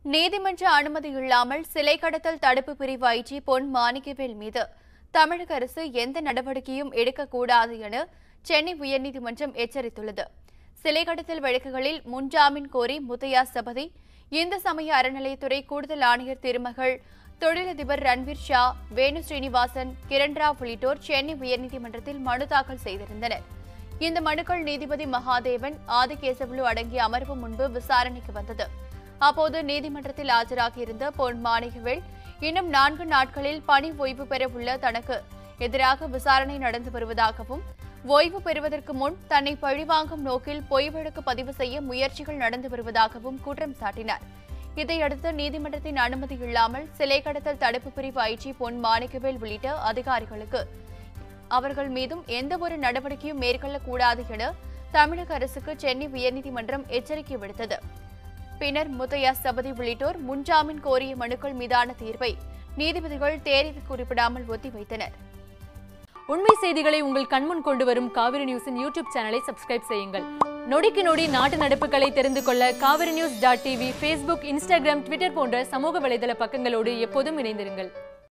நீதிமன்ற அனுமதி இல்லாமல் சிலை கடத்தல் தடுப்பு பிரிவு ஐஜி பொன் மாணிக்கவேல் மீது தமிழக அரசு எந்த நடவடிக்கையும் எடுக்கக்கூடாது என சென்னை உயர்நீதிமன்றம் எச்சரித்துள்ளது. சிலை கடத்தல் வழக்குகளில் முன்ஜாமீன் கோரி முத்தையா சபதி, இந்து சமய அறநிலையத்துறை கூடுதல் ஆணையர் திருமகள், தொழிலதிபர் ரன்வீர் ஷா, வேணு ஸ்ரீனிவாசன், கிரண் ராவ் உள்ளிட்டோர் சென்னை உயர்நீதிமன்றத்தில் மனு தாக்கல் செய்திருந்தனர். இந்த மனுக்கள் நீதிபதி மகாதேவன், ஆதிகேசவலு அடங்கிய அமர்வு முன்பு விசாரணைக்கு வந்தது. அப்போது நீதிமன்றத்தில் ஆஜராகியிருந்த பொன் மாணிக்கவேல், இன்னும் 4 நாட்களில் பணி ஓய்வு பெற உள்ள தனக்கு எதிராக விசாரணை நடந்து வருவதாகவும், ஓய்வு பெறுவதற்கு முன் தன்னை பழிவாங்கும் நோக்கில் பொய் வழக்கு பதிவு செய்ய முயற்சிகள் நடந்து வருவதாகவும் குற்றம் சாட்டினார். இதையடுத்து நீதிமன்றத்தின் அனுமதி இல்லாமல் சிலை கடத்தல் தடுப்பு பிரிவு ஐஜி பொன் மாணிக்கவேல் உள்ளிட்ட அதிகாரிகளுக்கு அவர்கள் மீதும் எந்தவொரு நடவடிக்கையும் மேற்கொள்ளக்கூடாது என தமிழக அரசுக்கு சென்னை உயர்நீதிமன்றம் எச்சரிக்கை விடுத்தது. பின்னர் முத்தையா சபதி உள்ளிட்டோர் முன்ஜாமீன் கோரிய மனுக்கள் மீதான தீர்ப்பை நீதிபதிகள் தேதி குறிப்பிடாமல் ஒத்திவைத்தனர். உண்மை செய்திகளை உங்கள் கண்முன் கொண்டு வரும் காவிரி நியூஸின் யூடியூப் சேனலை சப்ஸ்கிரைப் செய்யுங்கள். நொடிக்கு நொடி நாட்டு நடப்புகளை தெரிந்து கொள்ள kaverinews.tv, Facebook, Instagram, Twitter போன்ற சமூக வலைதள பக்கங்களோடு எப்போதும் இணைந்திருங்கள்.